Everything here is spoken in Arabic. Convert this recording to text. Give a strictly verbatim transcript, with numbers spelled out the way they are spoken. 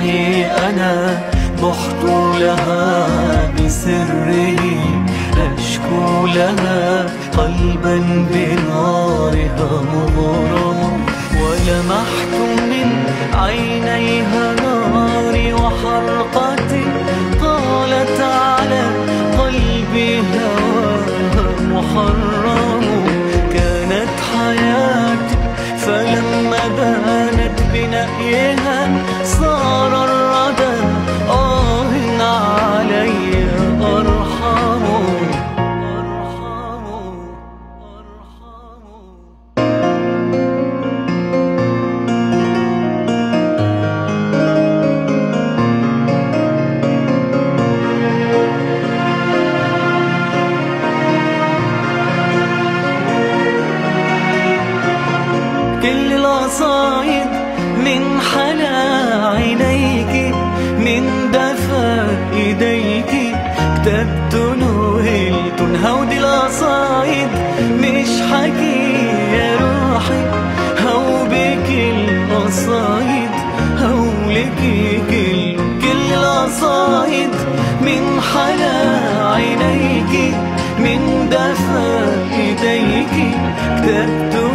إني أنا بحت لها بسره، أشكو لها قلبا بنارها مغرم. ولمحت من عينيها ناري وحرقتي، قالت على قلبي هواها محرم. كانت حياتي فلما بانت بنأيها صار الردى آه علي أرحم. كل القصايد من حلا عينيك، من دفا ايديك كتبت نوهلت. هودي القصايد مش حكي يا روحي، هو بك القصايد هولك كل كل القصايد من حلا عينيك، من دفا ايديك كتبت